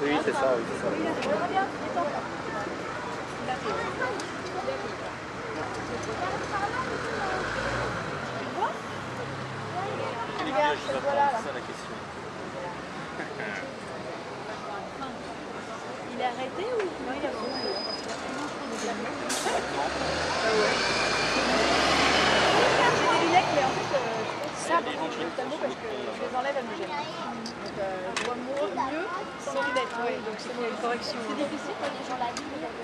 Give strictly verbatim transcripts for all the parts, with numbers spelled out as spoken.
Oui, c'est ça, oui, c'est ça. Quel équilibre je dois prendre, c'est ça la question. Il est arrêté ou non? Il a bougé. Ah ouais. J'ai des lunettes, mais en fait, euh, ça, par contre, je l'ophtalmo parce que je les enlève, elles me gênent. Donc, euh, je vois mieux sans lunettes. Ouais, donc c'est une correction. C'est difficile pour les gens là.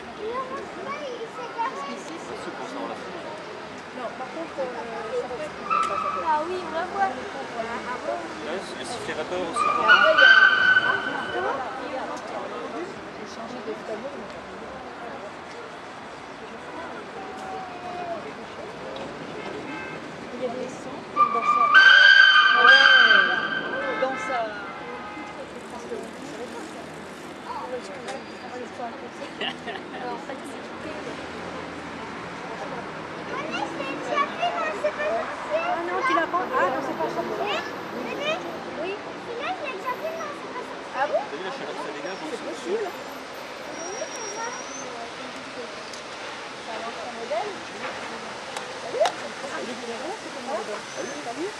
Parce qu'ici, c'est Surtout pour ça, on l'a fait. non, par contre, euh, ça peut être. Ah oui, on va voir. Ouais, le sifflet vapeur aussi. Et après, il y a. J'ai changé d'ophtalmo. Il y a des sons dans sa. Ouais, dans sa. Parce que vous savez pas. Alors, en fait, c'est Ah non, tu l'as pas. Ah non, c'est pas ça. Oui. Celui-là, je l'ai déjà fait, non, c'est pas ça. Ah bon? T'as vu la chaleur que ça dégage C'est aussi? possible. C'est un ancien modèle. Salut. Ah, il est différent, c'est comme ça. Salut. Salut.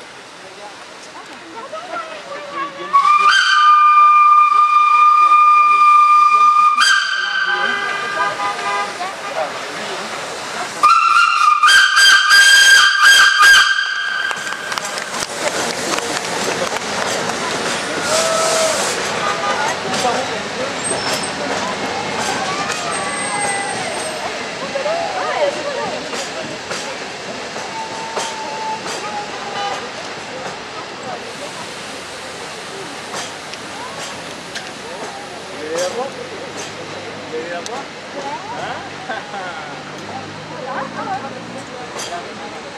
Vous allez la voir? Vous allez la voir? Hein?